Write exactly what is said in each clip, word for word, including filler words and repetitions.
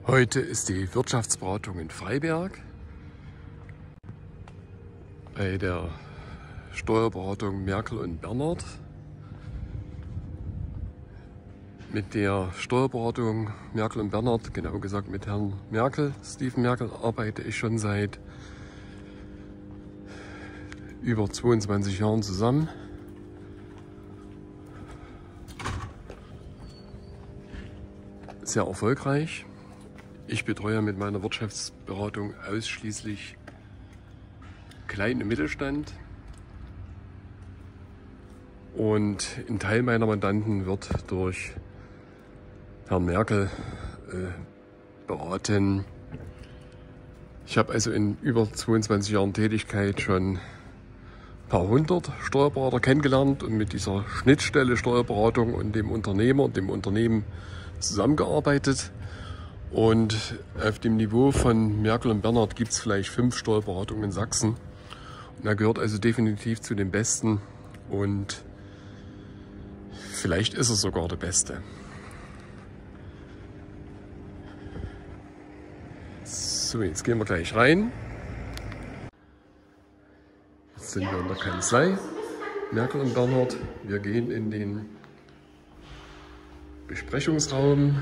Heute ist die Wirtschaftsberatung in Freiberg bei der Steuerberatung Merkel und Bernhard. Mit der Steuerberatung Merkel und Bernhard, genau gesagt mit Herrn Merkel, Steven Merkel, arbeite ich schon seit über zweiundzwanzig Jahren zusammen. Sehr erfolgreich. Ich betreue mit meiner Wirtschaftsberatung ausschließlich Klein- und Mittelstand. Und ein Teil meiner Mandanten wird durch Herrn Merkel äh, beraten. Ich habe also in über zweiundzwanzig Jahren Tätigkeit schon ein paar hundert Steuerberater kennengelernt und mit dieser Schnittstelle Steuerberatung und dem Unternehmer, dem Unternehmen zusammengearbeitet. Und auf dem Niveau von Merkel und Bernhard gibt es vielleicht fünf Steuerberatungen in Sachsen. Und er gehört also definitiv zu den Besten und vielleicht ist er sogar der Beste. So, jetzt gehen wir gleich rein. Jetzt sind wir in der Kanzlei Merkel und Bernhard. Wir gehen in den Besprechungsraum.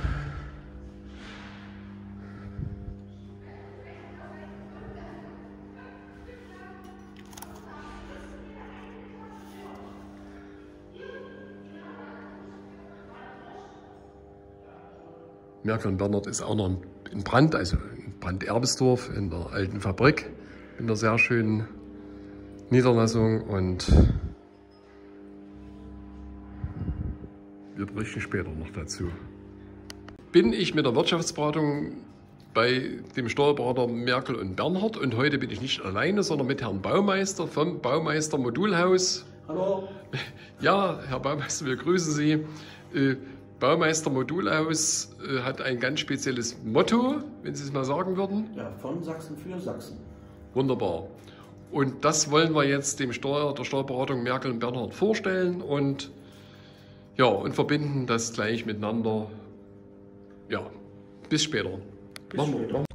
Merkel und Bernhard ist auch noch in Brand, also in Brand-Erbesdorf in der alten Fabrik, in der sehr schönen Niederlassung, und wir berichten später noch dazu. Bin ich mit der Wirtschaftsberatung bei dem Steuerberater Merkel und Bernhard, und heute bin ich nicht alleine, sondern mit Herrn Baumeister vom Baumeister Modulhaus. Hallo. Ja, Herr Baumeister, wir grüßen Sie. Baumeister Modulhaus hat ein ganz spezielles Motto, wenn Sie es mal sagen würden. Ja, von Sachsen für Sachsen. Wunderbar. Und das wollen wir jetzt dem Steuer, der Steuerberatung Merkel und Bernhard vorstellen und, ja, und verbinden das gleich miteinander. Ja, bis später. Bis später.